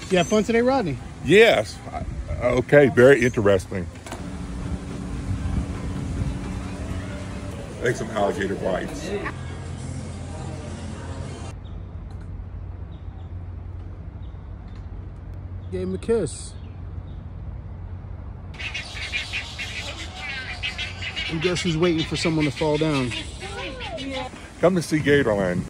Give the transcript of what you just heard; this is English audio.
You have fun today, Rodney? Yes. Okay, very interesting. Take some alligator bites. Gave him a kiss. And guess who's waiting for someone to fall down? Come to see Gatorland.